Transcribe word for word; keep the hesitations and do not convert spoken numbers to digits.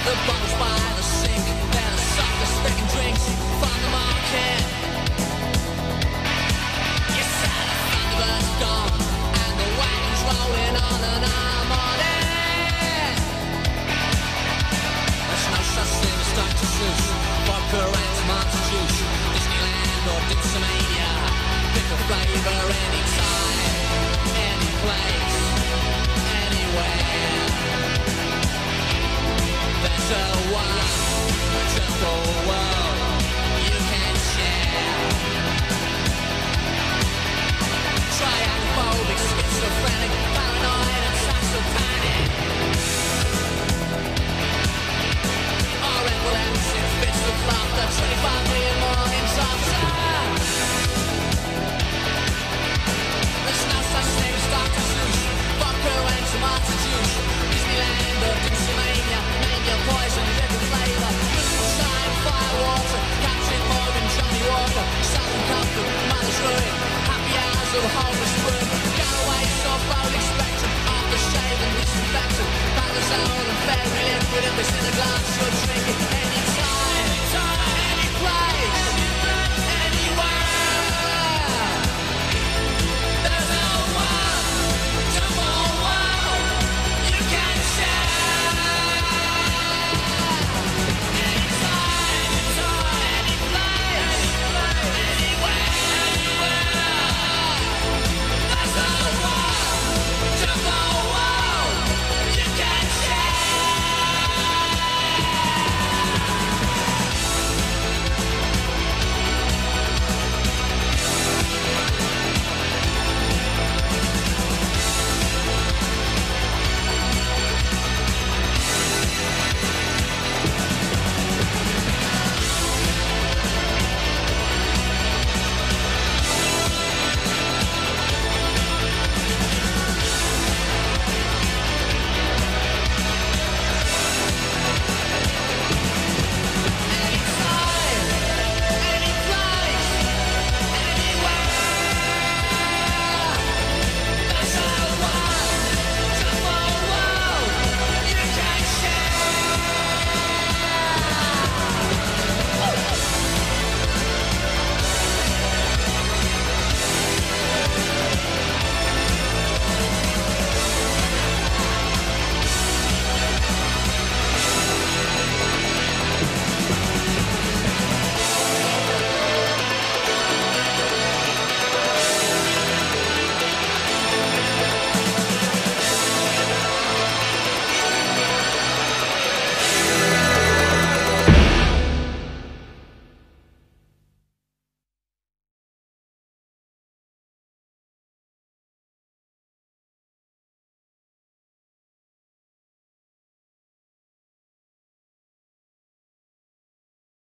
The bottles by the sink, they're the softest sticking drinks from the market. You said the Thunderbird's gone, and the wagon's rolling on and I'm on it. There's no such thing as Doctor Seuss, vodka and tomato juice, Disneyland or Dipsomania. Pick a flavor anytime, any place, anywhere. There's a wonderful world you can share. Trianophobic, schizophrenic, paranoid and saxopanic. Or epileptic fits of laughter, twenty-five million mornings after. There's no such thing as Doctor Seuss, vodka and tomato juice, Disneyland or Dipsomania. Name your poison, different flavor. Moonshine, firewater, Captain Morgan, Johnny Walker, Southern Comfort, Mother's Ruin, happy hours of homeless room. Galloway, sulfuric spectrum, aftershave and disinfectant, Palazzone and fairy liquid. If it's in a glass, you're drinking.